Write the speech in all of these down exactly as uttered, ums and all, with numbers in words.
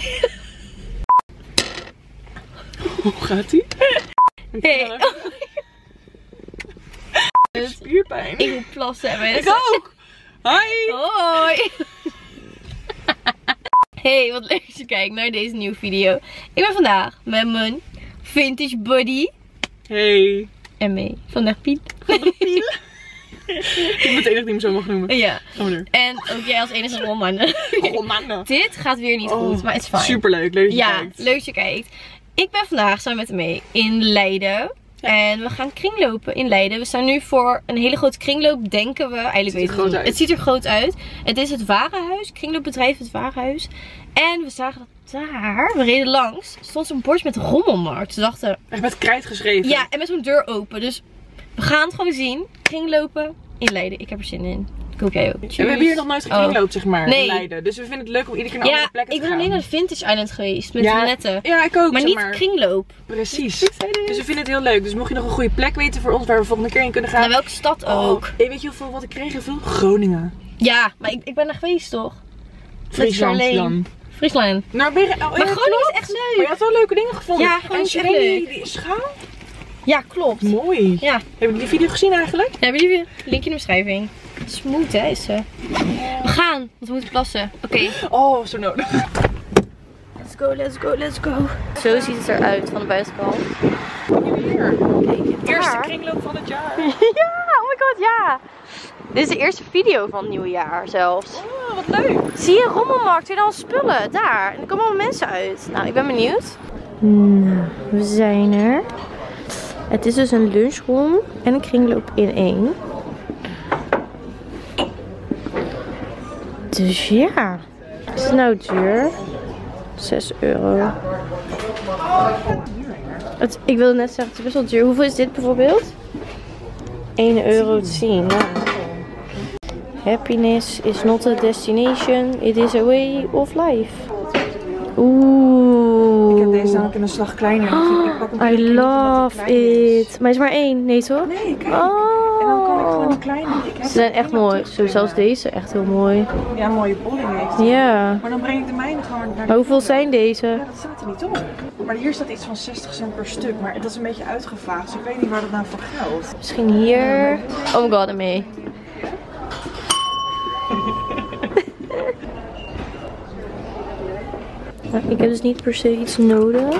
Hoe gaat ie? Hey. Dus, spierpijn. Ik moet plassen hebben. Ik ook. Hoi. Hoi. Hey, wat leuk dat je kijkt naar deze nieuwe video. Ik ben vandaag met mijn vintage buddy. Hey. En mee. Vandaag Piet. Piet. Ik ben het enige die hem zo mag noemen. Ja. Gaan we door. En ook jij als enige romannen. Romannen. Dit gaat weer niet Oh, goed, maar het is fijn. Superleuk, leuk dat je ja, kijkt. leuk dat je kijkt. Ik ben vandaag samen met hem mee in Leiden. Ja. En we gaan kringlopen in Leiden. We staan nu voor een hele grote kringloop, denken we. Eigenlijk Het ziet er weten we groot uit. Het ziet er groot uit. Het is het Warenhuis, kringloopbedrijf Het Warenhuis. En we zagen dat daar, we reden langs, stond zo'n bordje met rommelmarkt. We dachten... Echt met krijt geschreven. Ja, en met zo'n deur open. Dus we gaan het gewoon zien. Kringlopen in Leiden. Ik heb er zin in. Ik hoop jij ook. Cheers. En we hebben hier nog nooit gekringloopt, oh. zeg maar, nee. in Leiden. Dus we vinden het leuk om iedere keer naar Ja, andere plekken te ik ben gaan. alleen naar de Vintage Island geweest met ja, de netten. Ja, ik ook, Maar zeg niet maar. kringloop. Precies. Dus we vinden het heel leuk. Dus mocht je nog een goede plek weten voor ons waar we volgende keer in kunnen gaan. Naar welke stad ook. Oh, hey, weet je hoeveel wat ik kreeg? Hoeveel? Groningen. Ja, maar ik, ik ben er geweest toch? Friesland Met dan. Friesland. Nou, ben je, oh, Maar ja, Groningen klopt. is echt leuk. Maar je had wel leuke dingen gevonden. Ja, Groningen en is echt Shirley, leuk. die schaal? Ja, klopt. Mooi. Ja. Hebben jullie die video gezien eigenlijk? Ja, hebben jullie linkje in de beschrijving. Smooth hè, is ze. We gaan, want we moeten plassen. Oké. Okay. Oh, zo nodig. Let's go, let's go, let's go. Zo ziet het eruit van de buitenkant. Hier. Kijk, Eerste daar. kringloop van het jaar. Ja, oh my god, ja. Dit is de eerste video van het nieuwe jaar zelfs. Oh, wat leuk. Zie je, rommelmarkt, weer dan spullen. Daar. En er komen allemaal mensen uit. Nou, ik ben benieuwd. Nou, we zijn er. Het is dus een lunchroom en een kringloop in één. Dus ja. Is het nou duur? zes euro. Het, ik wilde net zeggen, het is best wel duur. Hoeveel is dit bijvoorbeeld? één euro tien. Nou. Happiness is not a destination, it is a way of life. Oeh. Ik heb deze namelijk in een slag kleiner. Ik pak hem I love it. Maar hij is maar één, nee toch? Nee, kijk. Oh. En dan kan ik gewoon een kleine. Ik heb Ze zijn echt mooi. Zo, zelfs deze echt heel mooi. Ja, een mooie bolling heeft hij. Ja. Maar dan breng ik de mijne gewoon naar de... Maar hoeveel zijn deze? Ja, dat staat er niet op. Maar hier staat iets van zestig cent per stuk. Maar dat is een beetje uitgevaagd. Dus ik weet niet waar dat nou voor geldt. Misschien hier. Oh my god, ermee. Ik heb dus niet per se iets nodig.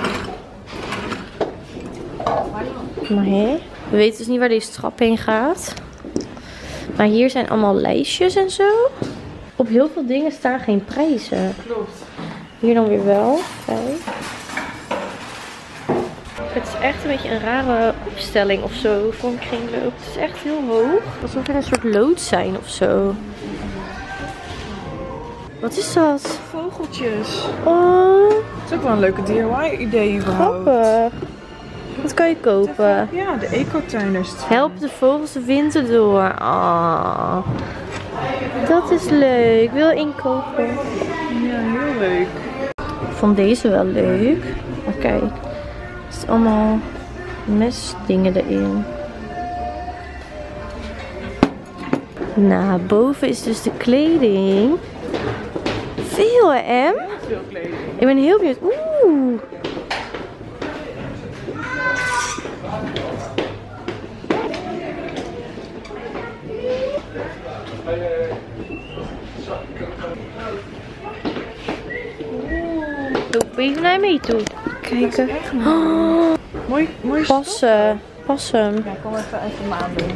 Maar hé, we weten dus niet waar deze trap heen gaat. Maar hier zijn allemaal lijstjes en zo. Op heel veel dingen staan geen prijzen. Klopt. Hier dan weer wel. Kijk. Het is echt een beetje een rare opstelling of zo voor een kringloop. Het is echt heel hoog. Alsof er een soort loods zijn of zo. Wat is dat? Vogeltjes. Oh, Dat is ook wel een leuke D I Y idee überhaupt. grappig. Wat kan je kopen? Ja, de ecotuin is het. Help de vogels de winter door. Ah, dat is leuk. Ik wil inkopen. Ja, heel leuk. Ik vond deze wel leuk. Maar kijk, er zitten allemaal mesdingen erin. Nou, boven is dus de kleding. Veel hè, Em? Veel kleding. Ik ben heel benieuwd. Oeh. Loop even naar mee toe. Kijken. Oh, Mooi, mooi stof. passen. Passen. Ja, kom even even me aandoen.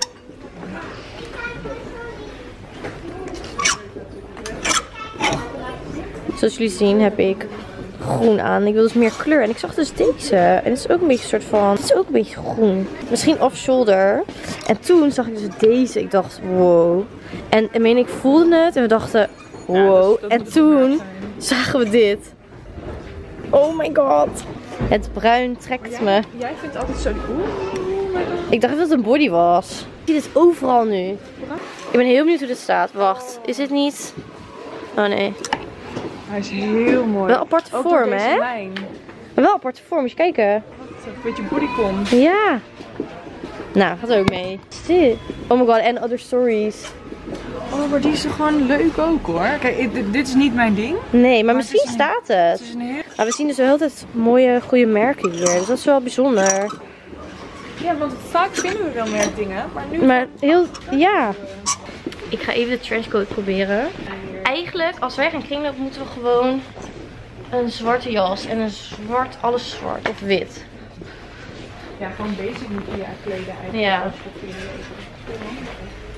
Zoals jullie zien heb ik groen aan. Ik wil dus meer kleur. En ik zag dus deze. En het is ook een beetje een soort van... Het is ook een beetje groen. Misschien off-shoulder. En toen zag ik dus deze. Ik dacht, wow. En ik meen, ik voelde het. En we dachten, wow. Ja, dat- dat en moet toen het zagen we dit. Oh my god. Het bruin trekt me. Jij vindt altijd zo die... Oeh. Ik dacht dat het een body was. Ik zie dit overal nu. Ik ben heel benieuwd hoe dit staat. Wacht, is dit niet... Oh nee. Hij is heel mooi. Wel aparte Ook door vorm, deze hè? lijn. Maar wel aparte vorm, moet je kijken. Een beetje bodycon. Ja. Nou, gaat ook mee. Wat is dit? Oh my god, and other stories. Oh, Oh, maar die is er gewoon leuk ook hoor. Kijk, dit, dit is niet mijn ding. Nee, maar, Maar misschien het is een- staat het. Het is een heel... Maar we zien dus wel altijd mooie, goede merken hier. Dus dat is wel bijzonder. Ja, want vaak vinden we wel meer dingen, maar nu... Maar heel, ja. Ik ga even de trenchcoat proberen. Eigenlijk, als wij gaan kringlopen, moeten we gewoon een zwarte jas en een zwart, alles zwart of wit. Ja, gewoon basic moet je kleden eigenlijk. Ja. Als je dat vindt.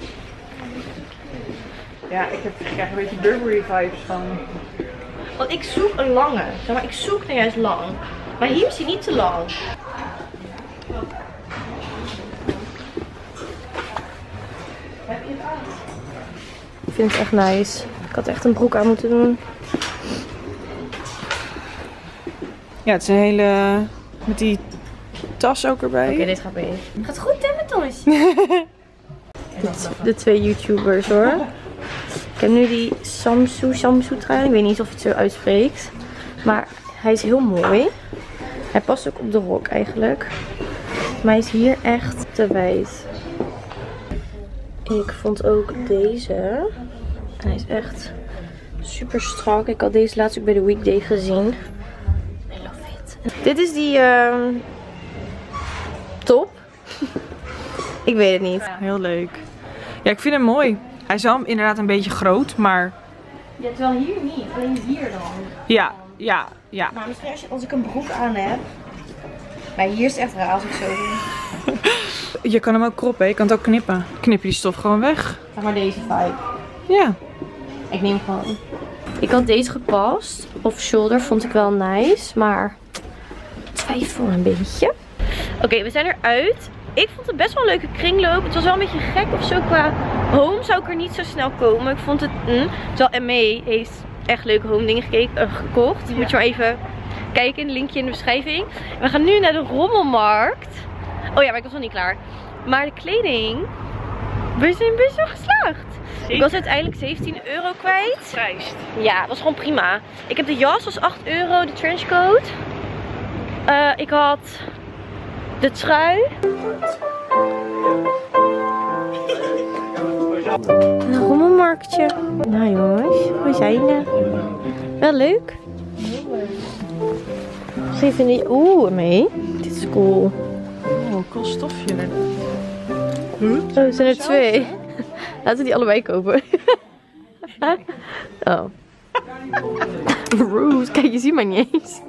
Ja, ik, heb, ik krijg een beetje Burberry vibes van. Want ik zoek een lange. Zeg maar, ik zoek nou juist lang. Maar hier is hij niet te lang. Heb je het aan? Ik vind het echt nice. Ik had echt een broek aan moeten doen. Ja, het is een hele... Met die tas ook erbij. Oké, okay, dit gaat mee. Gaat goed hè met ons? De twee YouTubers hoor. Ik heb nu die Samsu, Samsu trui. Ik weet niet of je het zo uitspreekt. Maar hij is heel mooi. Hij past ook op de rok eigenlijk. Maar hij is hier echt te wijd. Ik vond ook deze. En hij is echt super strak. Ik had deze laatst ook bij de Weekday gezien. I love it. Dit is die uh, top. Ik weet het niet. Ja, heel leuk. Ja, ik vind hem mooi. Hij is wel inderdaad een beetje groot, maar... Ja, terwijl hier niet. Alleen hier dan. Ja, ja, ja. Maar misschien als, je, als ik een broek aan heb. Maar hier is het echt raar als ik zo doe. Je kan hem ook kroppen, je kan het ook knippen. Knip je die stof gewoon weg. Zeg maar deze vibe. Ja. Ik neem gewoon. Ik had deze gepast. Off-shoulder vond ik wel nice. Maar twijfel een beetje. Oké, okay, we zijn eruit. Ik vond het best wel een leuke kringloop. Het was wel een beetje gek of zo qua home zou ik er niet zo snel komen. Ik vond het... Mm, terwijl M E heeft echt leuke home dingen gekeken, uh, gekocht. Ja. Moet je maar even kijken in het linkje in de beschrijving. We gaan nu naar de rommelmarkt. Oh ja, maar ik was nog niet klaar. Maar de kleding... We zijn best wel geslaagd. Zeker. Ik was uiteindelijk zeventien euro kwijt. Prijs. Ja, het was gewoon prima. Ik heb de jas, was acht euro. De trenchcoat. Uh, ik had... De trui. Een rommelmarktje. Nou jongens, we zijn er. Wel leuk. Misschien vind je... Oeh, mee. Dit is cool. Oh, cool stofje. Huh? Oh, er zijn er twee. Laten we die allebei kopen. Oh. Roos, kijk, je ziet maar niet eens.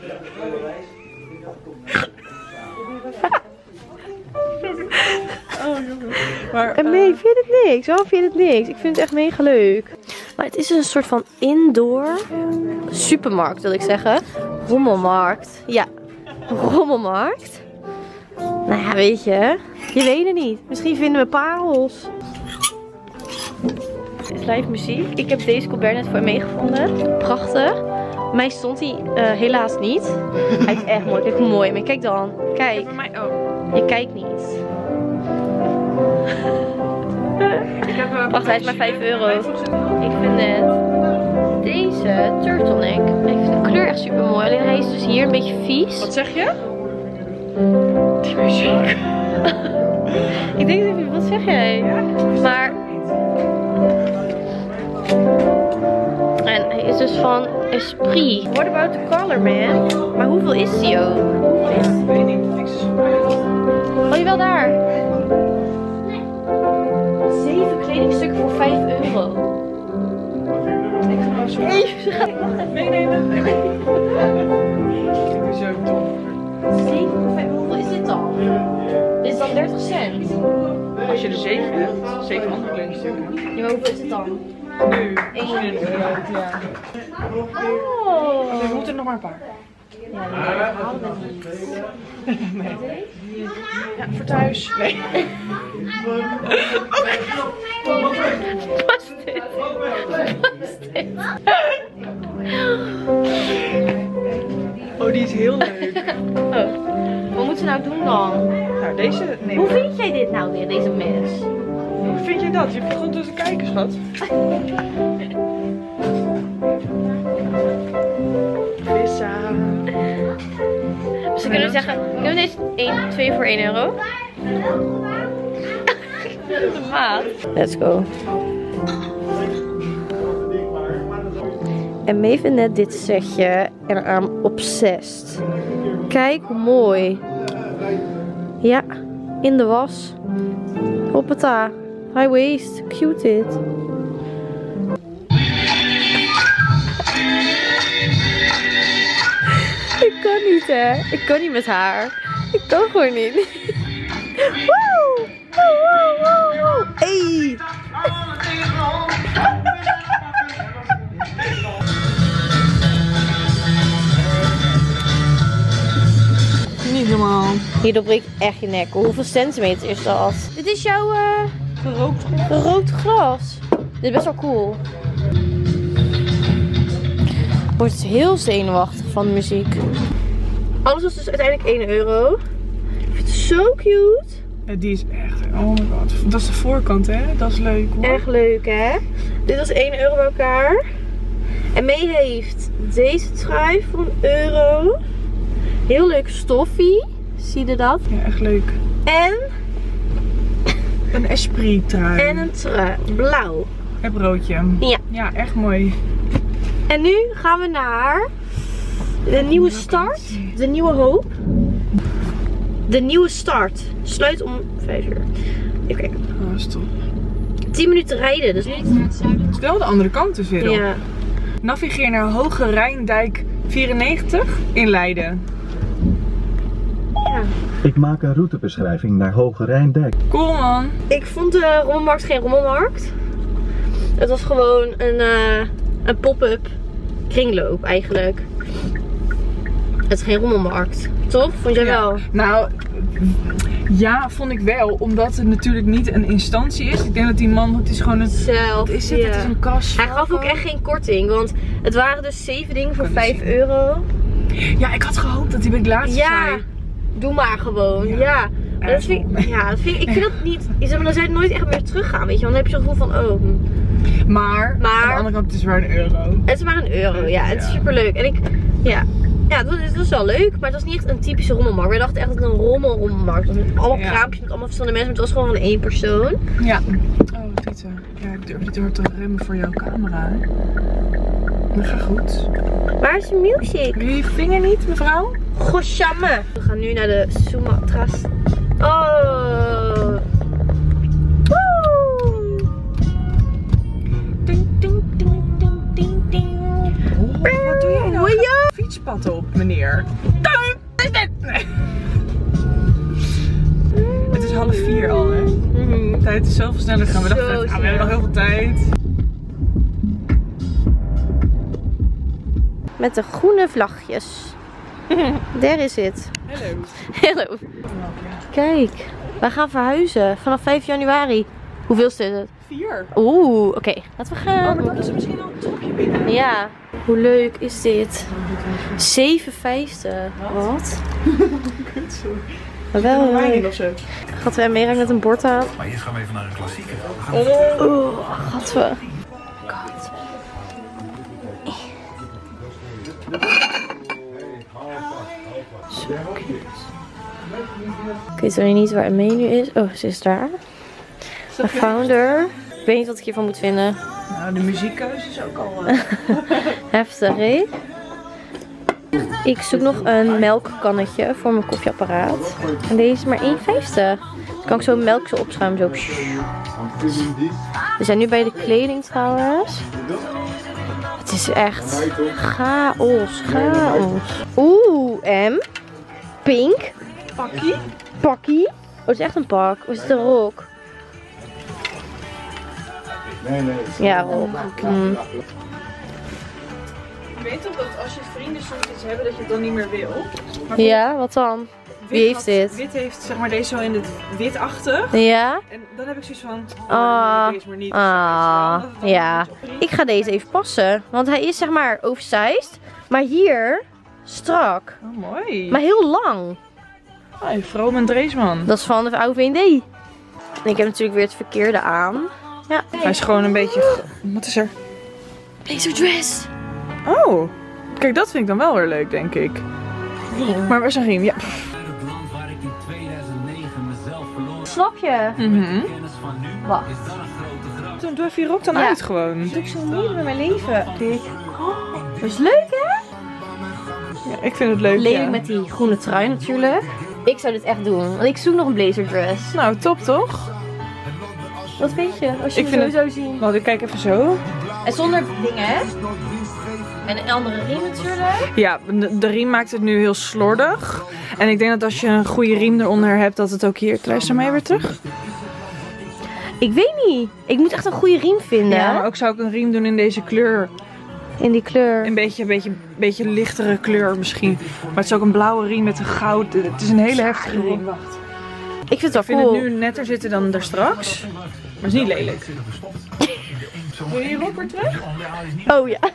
Oh jongen. Maar, en nee, vind je het niks? Waarom vind je het niks? Ik vind het echt mega leuk. Maar het is een soort van indoor supermarkt, wil ik zeggen. Rommelmarkt. Ja, rommelmarkt. Nou ja, weet je. Je weet het niet. Misschien vinden we parels. Dit is live muziek. Ik heb deze Colbert net voor me gevonden. Prachtig. Mij stond hij uh, helaas niet. Hij is echt mooi. Kijk hoe mooi. Maar kijk dan. Kijk. voor mij ook. Je kijkt niet. Ik heb, uh, Wacht, hij is maar vijf euro. Ik vind het. Deze turtleneck. Ik vind de kleur echt super mooi. Alleen hij is dus hier een beetje vies. Wat zeg je? Die muziek. Ik denk dat ik, wat zeg jij? Ja, maar. En hij is dus van Esprit. What about the color, man? Maar hoeveel is die ook? ja, ik weet niet. Niks. Oh, je wel daar? Zeven kledingstukken voor vijf euro. Ik ga maar zo even meenemen. Nee, nee. Ik ben zo dom. zeven voor vijf euro. Hoeveel is dit dan? Dit is dan dertig cent. Als je er zeven hebt, zeven andere kledingstukken. Ja, maar hoeveel is het dan? Nu, als je een euro hebt, ja. Oh. We moeten er nog maar een paar. Ja, dat halen we niet. Nee. Ja, voor thuis. Nee. Wat was dit? Wat was dit? Oh, die is heel leuk. Oh. Wat moeten we nou doen dan? Nou, deze neem Hoe ik. vind jij dit nou weer, deze mes? Hoe vind je dat? Je hebt gewoon tussen kijken, schat. Vissa. Dus dan kunnen we zeggen, kunnen we deze één, twee voor één euro? De maat. Let's go. En Mee vindt net dit setje en I'm obsessed. Kijk hoe mooi. Ja, in de was. Hoppata. High waist. Cute dit. Ik kan niet hè. Ik kan niet met haar. Ik kan gewoon niet. Woe! Woe, woe, woe, woe. Hey! Niet normaal. Hierdoor breekt echt je nek. Hoeveel centimeter is dat? Dit is jouw uh, Gerookt glas. rood glas. Dit is best wel cool. Wordt heel zenuwachtig van de muziek. Alles was dus uiteindelijk één euro. Ik vind het zo cute. Ja, die is echt, oh my god. Dat is de voorkant hè, dat is leuk hoor. Erg leuk hè. Dit was één euro bij elkaar. En Mee heeft deze trui voor een euro. Heel leuk stoffie. Zie je dat? Ja, echt leuk. En Een esprit trui. En een trui. Blauw. En broodje. Ja. Ja, echt mooi. En nu gaan we naar de nieuwe start. De nieuwe hoop. De nieuwe start. Sluit om vijf uur. Even kijken. Oh, stop. tien minuten rijden. Dus niet. Stel de andere kant te veel. Ja. Navigeer naar Hoge Rijndijk vierennegentig in Leiden. Ja. Ik maak een routebeschrijving naar Hoge Rijndijk. Cool man. Ik vond de rommelmarkt geen rommelmarkt. Het was gewoon een, uh, een pop-up kringloop eigenlijk. Het is geen rommelmarkt. Toch? Vond jij Ja. wel? Nou, ja, vond ik wel. Omdat het natuurlijk niet een instantie is. Ik denk dat die man, het is gewoon een... Zelf. Wat is het? Ja. Het is een kas. Hij gaf ook echt geen korting. Want het waren dus zeven dingen voor Kan niet vijf zien. euro. Ja, ik had gehoopt dat hij bij het laatste Ja. zei. Doe maar gewoon. Ja. Ja. Maar dat vind ik, ja, dat vind ik, ik vind dat niet. Zeg maar, dan zou je nooit echt meer teruggaan. Weet je, want dan heb je zo'n gevoel van oh. hm. Maar, Maar- aan de andere kant, het is maar een euro. Het is maar een euro. Ja, het is Ja. super leuk. En ik, ja. Ja, dat is, dat is wel leuk, maar het was niet echt een typische rommelmarkt. Wij dachten echt dat het een rommelrommelmarkt was. Met allemaal Ja. kraampjes, met allemaal verschillende mensen. Maar het was gewoon van één persoon. Ja. Oh, Tita. Ja, ik durf niet te hard te remmen voor jouw camera. Dat gaat goed. Waar is je music? Wil je je vinger niet, mevrouw? Goshamme. We gaan nu naar de Sumatras. Oh. Woe. Ding, ding, ding, ding, ding, ding. Oh, wat doe jij nou? Hoi, ja. Fietspad op, meneer. Nee. Het is half vier al, hè? Mhm. De tijd is zoveel sneller gaan. We dachten, Zo echt, ah, we hebben nog heel veel tijd. Met de groene vlagjes. There is it. Hallo. Hallo. Kijk, wij gaan verhuizen vanaf vijf januari. Hoeveel is het? Vier. Oeh, oké. Laten we Oh, gaan. maar dan is er misschien al een trapje binnen. Ja. Hoe leuk is dit? zeven vijftig. Wat? Kut, zo. Maar wel Wijn in leuk. of zo. Gaat we meegaan met een bord aan. Maar eerst gaan we even naar een klassieker. We gaan Oeh, gaat we. God. Zo cute. Ik weet alleen niet waar Emee nu is. Oh, ze is daar. I found her. Ik weet niet wat ik hiervan moet vinden. Nou, de muziekkeuze is ook al... Uh... Heftig, hè? Ik zoek nog een melkkannetje voor mijn koffieapparaat. En deze is maar één vijftig. Dan kan ik zo melk zo opschuimen. Zo. We zijn nu bij de kleding trouwens. Het is echt chaos, chaos. Oeh, M. Pink. Pakkie? Pakkie. Oh, het is echt een pak. Of is het een rok? Ja, rok. Mm. Je weet toch dat als je vrienden soms iets hebben dat je het dan niet meer wil? Maar Ja, wat dan? Wie heeft had- dit? Wit heeft zeg maar deze zo in het witachtig. Ja? En dan heb ik zoiets van, Ah. oh, deze maar niet. Ah, ja. Ik ga deze even passen. Want hij is zeg maar oversized. Maar hier strak. Oh, mooi. Maar heel lang. Hey, Vroom en Dreesman. Dat is van de oude V en D. En ik heb natuurlijk weer het verkeerde aan. Ja. Hij is gewoon een beetje... Wat is er? Blazer dress. Oh. Kijk, dat vind ik dan wel weer leuk, denk ik. Maar waar is een riem? Ja. het land waar ik in tweeduizend negen mezelf verloor. Snap je? Mhm. Kennis van nu Wacht. is dan een grote grap. Toen doe even je rok dan Ja. uit gewoon. Dat doe ik zo mee met mijn leven. Dik. Oh, dat is leuk hè? Ja, ik vind het leuk. Lelijk ja. met die groene trui natuurlijk. Ik zou dit echt doen. Want ik zoek nog een blazerdress. Nou, top toch? Wat vind je? Als je Ik hem vind sowieso zien. Nou, ik kijk even zo. En zonder dingen hè? En een andere riem natuurlijk. Ja, de, de riem maakt het nu heel slordig. En ik denk dat als je een goede riem eronder hebt, dat het ook hier... Luister mij weer terug. Ik weet niet. Ik moet echt een goede riem vinden. Ja, maar ook zou ik een riem doen in deze kleur. In die kleur. Een beetje, een beetje, beetje lichtere kleur misschien. Maar het is ook een blauwe riem met een goud. Het is een hele heftige riem. Wacht. Ik vind het wel Ik vind cool. het nu netter zitten dan er straks. Maar het is niet lelijk. Wil je je rok weer terug? Oh ja.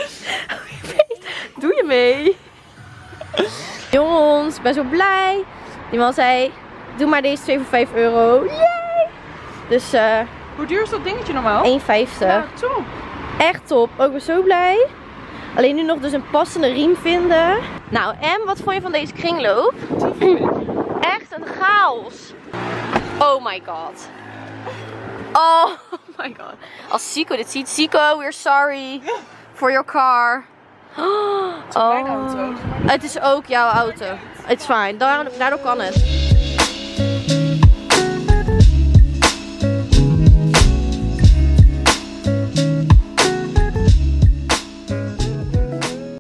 Doe je mee? Jongens, ik ben zo blij. Die man zei, doe maar deze twee voor vijf euro. Yay! Dus eh Hoe duur is dat dingetje normaal? één vijftig. Ja, top. Echt top. Ook ben zo blij. Alleen nu nog dus een passende riem vinden. Nou, en wat vond je van deze kringloop? Echt een chaos. Oh my god. Oh my god. Als Zico dit ziet. Zico, we're sorry for your car. Oh. Mijn auto. Het is ook jouw auto. It's fine. Daardoor, daardoor kan het.